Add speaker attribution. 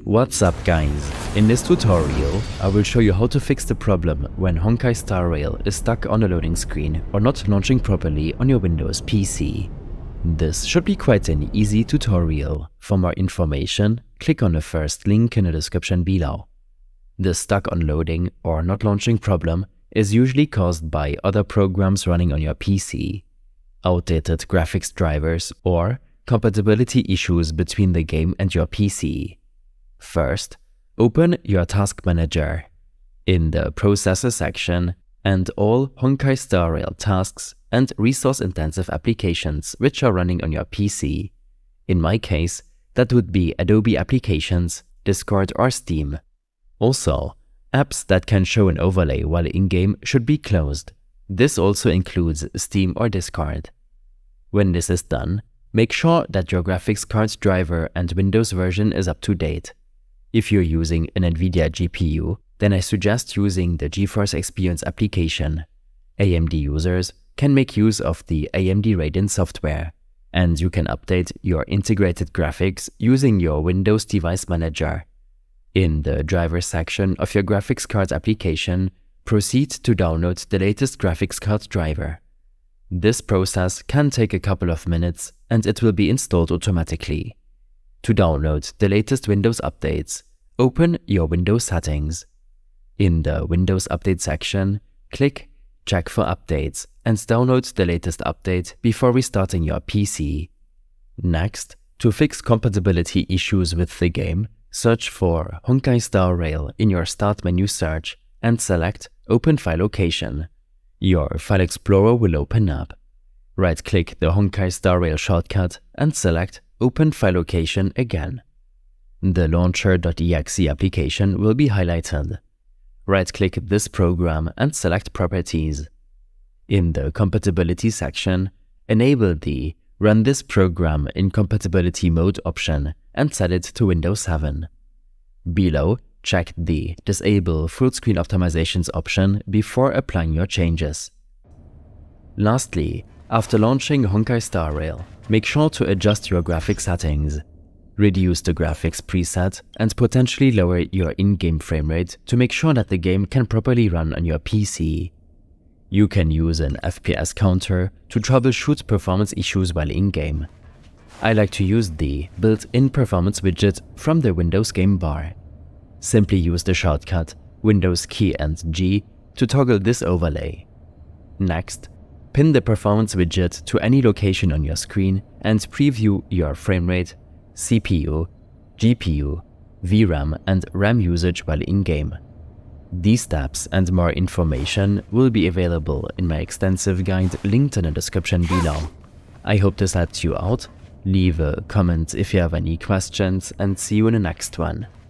Speaker 1: What's up guys, in this tutorial I will show you how to fix the problem when Honkai Star Rail is stuck on a loading screen or not launching properly on your Windows PC. This should be quite an easy tutorial. For more information, click on the first link in the description below. The stuck on loading or not launching problem is usually caused by other programs running on your PC, outdated graphics drivers, or compatibility issues between the game and your PC. First, open your Task Manager. In the Processor section, and all Honkai Star Rail tasks and resource-intensive applications which are running on your PC. In my case, that would be Adobe Applications, Discord or Steam. Also, apps that can show an overlay while in-game should be closed. This also includes Steam or Discord. When this is done, make sure that your graphics card's driver and Windows version is up to date. If you're using an NVIDIA GPU, then I suggest using the GeForce Experience application. AMD users can make use of the AMD Radeon software, and you can update your integrated graphics using your Windows Device Manager. In the driver section of your graphics card application, proceed to download the latest graphics card driver. This process can take a couple of minutes and it will be installed automatically. To download the latest Windows updates, open your Windows settings. In the Windows Update section, click Check for updates and download the latest update before restarting your PC. Next, to fix compatibility issues with the game, search for Honkai Star Rail in your Start menu search and select Open File Location. Your File Explorer will open up. Right-click the Honkai Star Rail shortcut and select Open File Location again. The Launcher.exe application will be highlighted. Right-click this program and select Properties. In the Compatibility section, enable the Run this program in compatibility mode option and set it to Windows 7. Below, check the Disable Full Screen Optimizations option before applying your changes. Lastly, after launching Honkai Star Rail, make sure to adjust your graphics settings. Reduce the graphics preset and potentially lower your in-game frame rate to make sure that the game can properly run on your PC. You can use an FPS counter to troubleshoot performance issues while in-game. I like to use the built-in performance widget from the Windows game bar. Simply use the shortcut Windows key and G to toggle this overlay. Next, pin the performance widget to any location on your screen and preview your frame rate, CPU, GPU, VRAM and RAM usage while in-game. These steps and more information will be available in my extensive guide linked in the description below. I hope this helped you out. Leave a comment if you have any questions and see you in the next one.